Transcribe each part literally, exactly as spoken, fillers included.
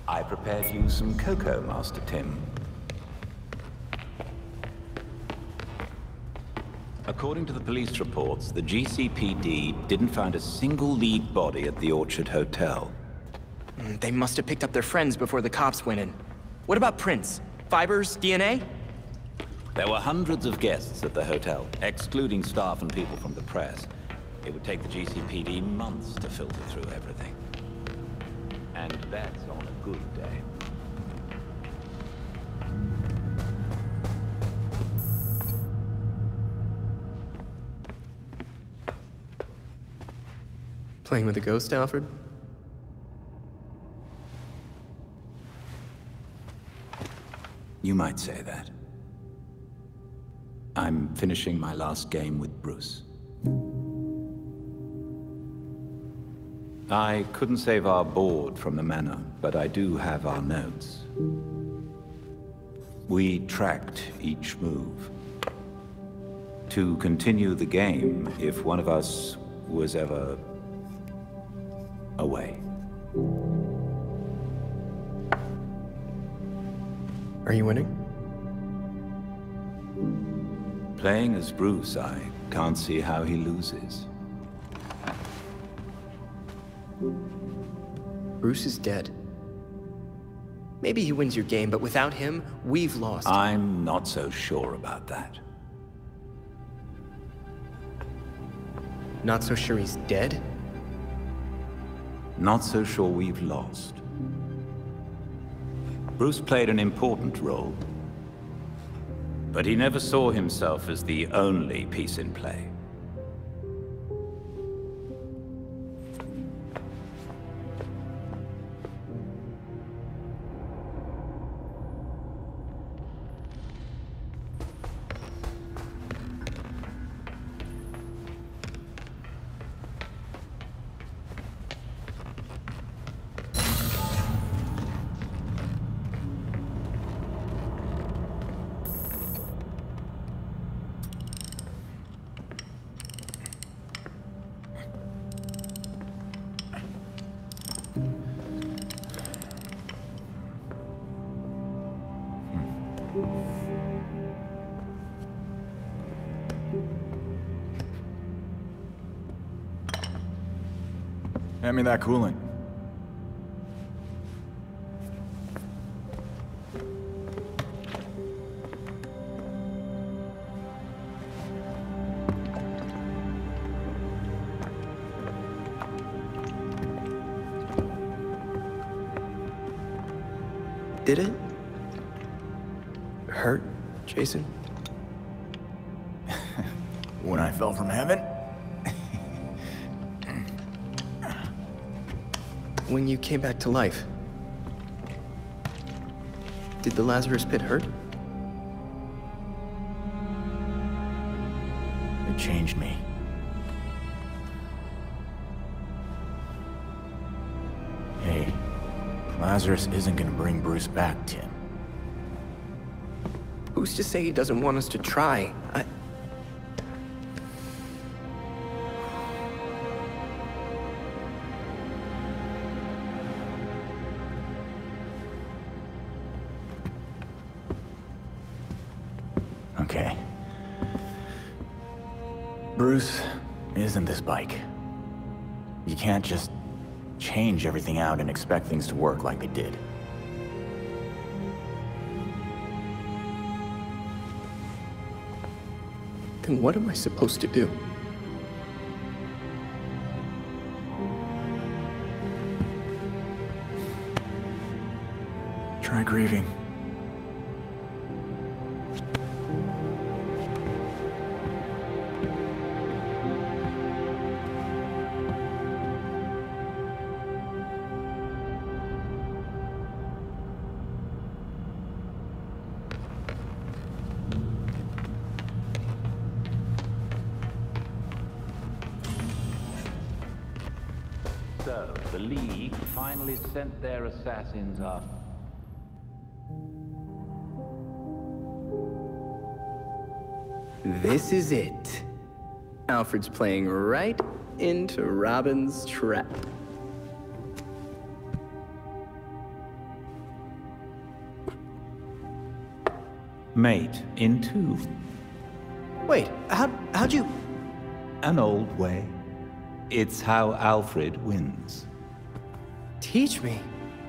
I prepared you some cocoa, Master Tim. According to the police reports, the G C P D didn't find a single lead body at the Orchard Hotel. Mm, They must have picked up their friends before the cops went in. What about prints? Fibers? D N A? There were hundreds of guests at the hotel, excluding staff and people from the press. It would take the G C P D months to filter through everything. And that's on a good day. Playing with a ghost, Alfred? You might say that. I'm finishing my last game with Bruce. I couldn't save our board from the manor, but I do have our notes. We tracked each move. To continue the game if one of us was ever away. Are you winning? Playing as Bruce, I can't see how he loses. Bruce is dead. Maybe he wins your game, but without him, we've lost. I'm not so sure about that. Not so sure he's dead? Not so sure we've lost. Bruce played an important role, but he never saw himself as the only piece in play. Hand me that coolant. Did it hurt, Jason? When I fell from heaven? When you came back to life, did the Lazarus pit hurt? It changed me. Hey, Lazarus isn't gonna bring Bruce back, Tim. Who's to say he doesn't want us to try? I... Okay. Bruce isn't this bike. You can't just change everything out and expect things to work like they did. Then what am I supposed to do? Try grieving. So, the League finally sent their assassins up. This is it. Alfred's playing right into Robin's trap. Mate in two. Wait, how, how'd you... An old way. It's how Alfred wins. Teach me?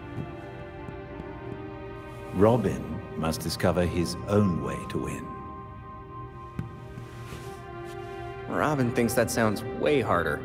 Robin must discover his own way to win. Robin thinks that sounds way harder.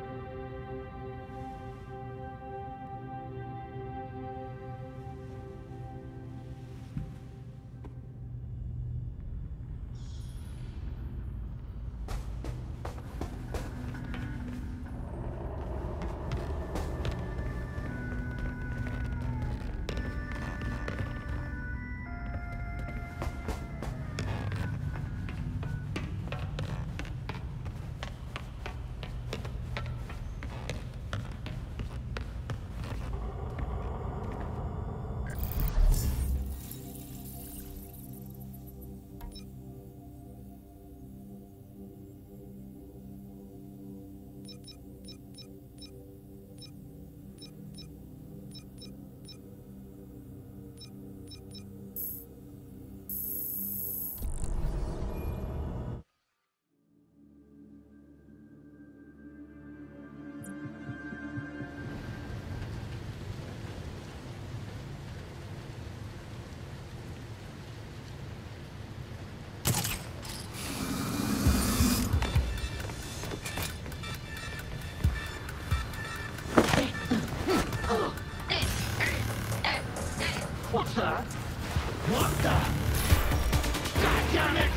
What's that? What the? God damn it!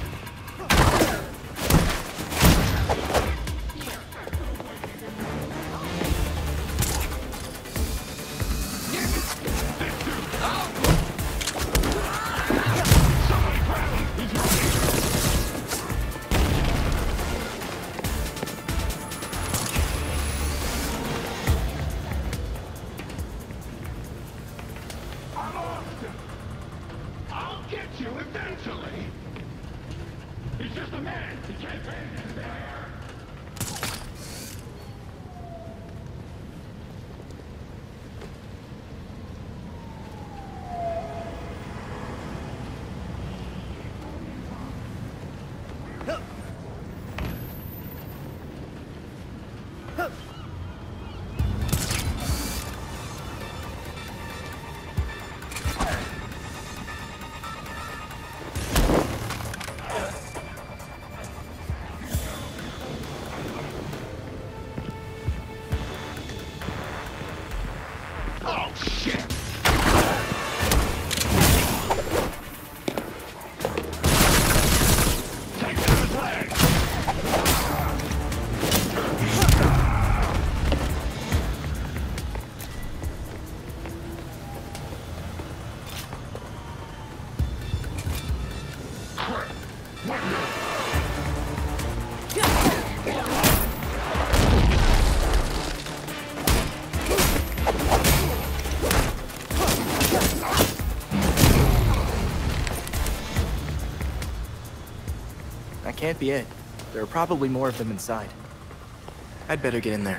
Can't be it. There are probably more of them inside. I'd better get in there.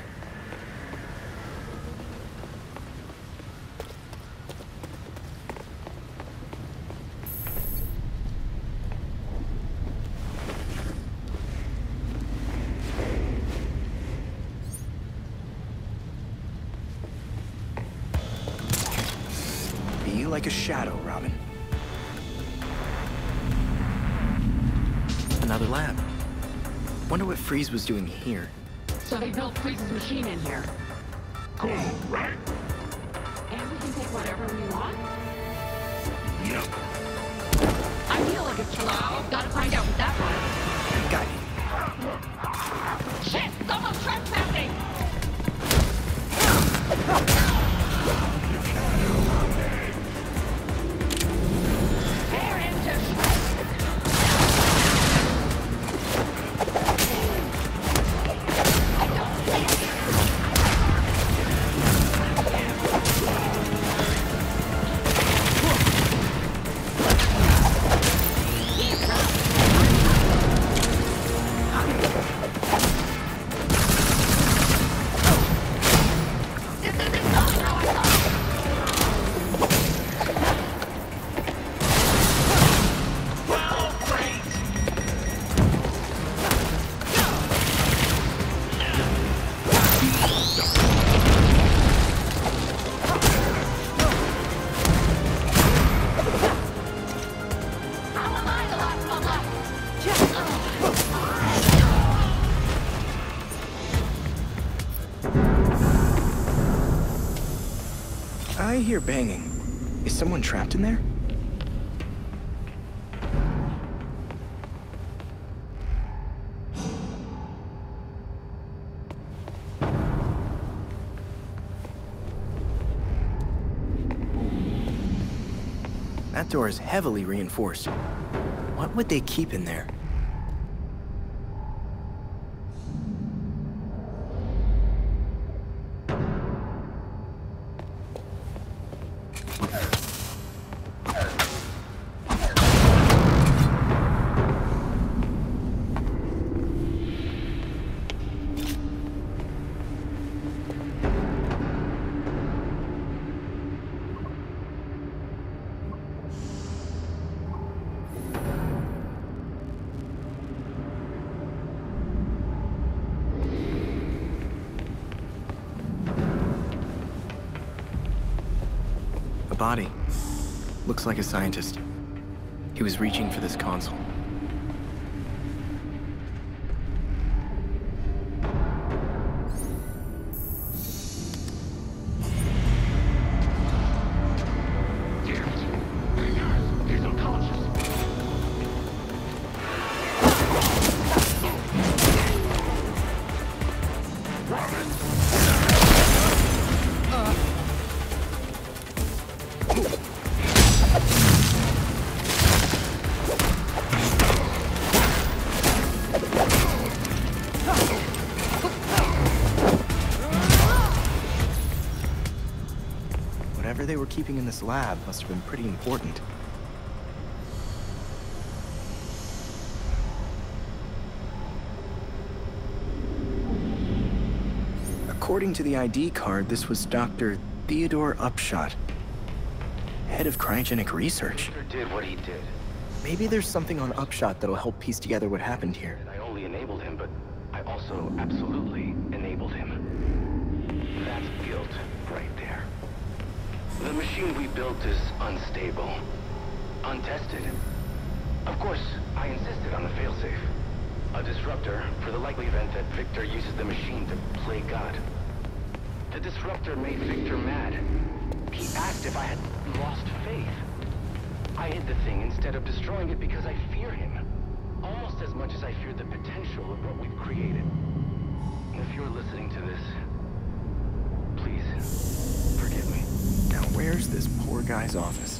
Be like a shadow, Robin. Another lab. Wonder what Freeze was doing here. So they built Freeze's machine in here. Cool, right? And we can take whatever we want? Yep. I feel like it's slow. Gotta find out what that was. Got you. Shit! Someone's trespassing! They're into I hear banging. Is someone trapped in there? That door is heavily reinforced. What would they keep in there? A body. Looks like a scientist. He was reaching for this console. Whatever they were keeping in this lab must have been pretty important. According to the I D card, this was Doctor Theodore Upshot, head of cryogenic research. Did what he did. Maybe there's something on Upshot that'll help piece together what happened here. I only enabled him, but I also absolutely enabled him. That's guilt right there. The machine we built is unstable, untested. Of course, I insisted on a failsafe. A disruptor for the likely event that Victor uses the machine to play God. The disruptor made Victor mad. He asked if I had lost faith. I hid the thing instead of destroying it because I fear him. Almost as much as I fear the potential of what we've created. If you're listening to this, please, forgive me. Now where's this poor guy's office?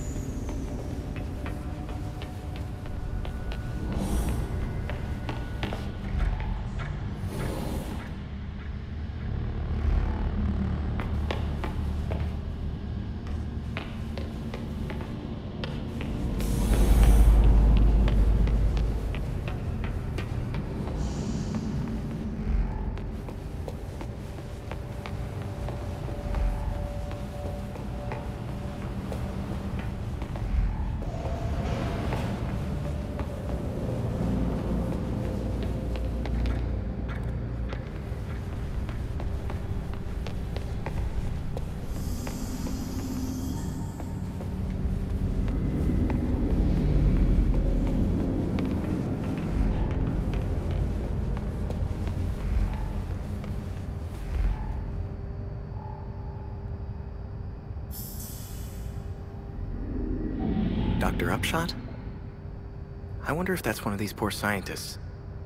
Doctor Upshot? I wonder if that's one of these poor scientists.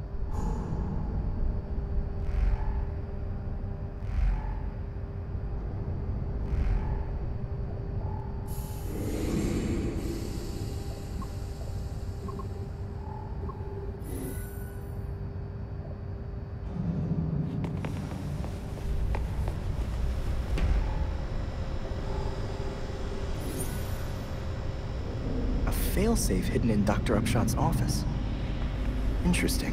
Failsafe hidden in Doctor Upshot's office. Interesting.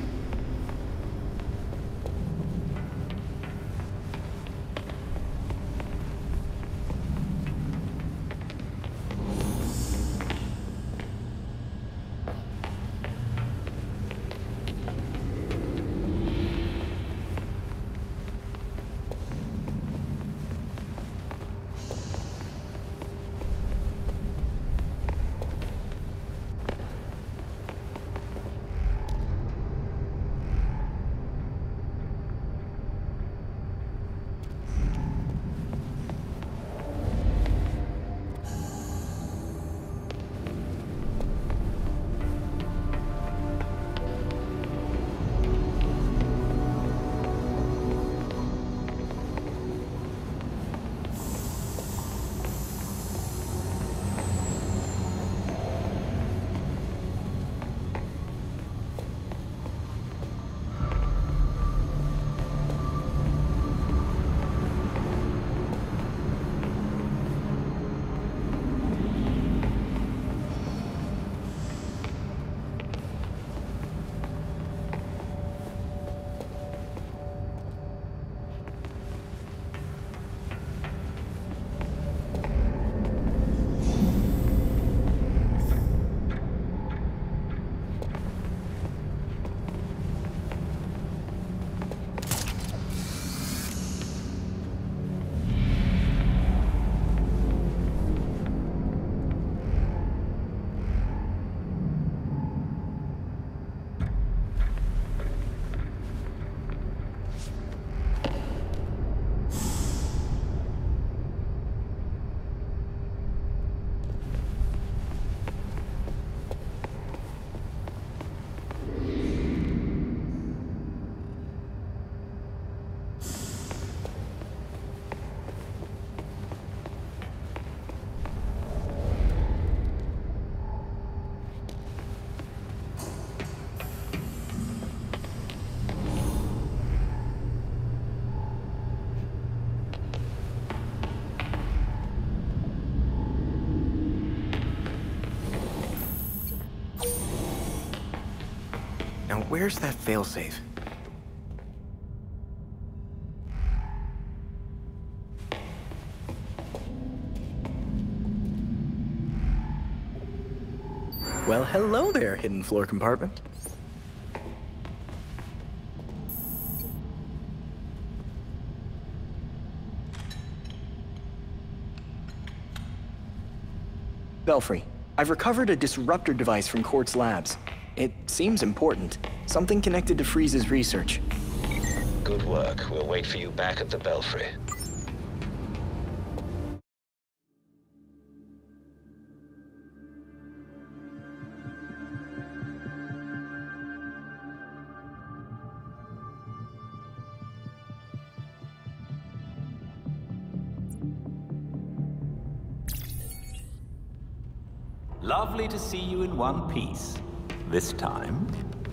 where's that failsafe? Well, hello there, hidden floor compartment. Belfry, I've recovered a disruptor device from Quartz Labs. It seems important. Something connected to Freeze's research. Good work. We'll wait for you back at the Belfry. Lovely to see you in one piece. This time.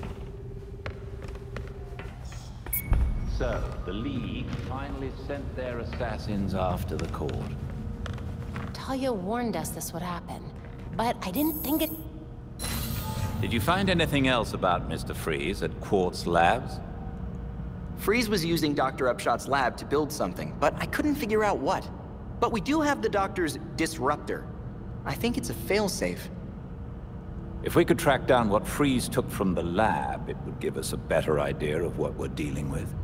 So, the League finally sent their assassins after the court. Talia warned us this would happen, but I didn't think it... Did you find anything else about Mister Freeze at Quartz Labs? Freeze was using Doctor Upshot's lab to build something, but I couldn't figure out what. But we do have the Doctor's disruptor. I think it's a failsafe. If we could track down what Freeze took from the lab, it would give us a better idea of what we're dealing with.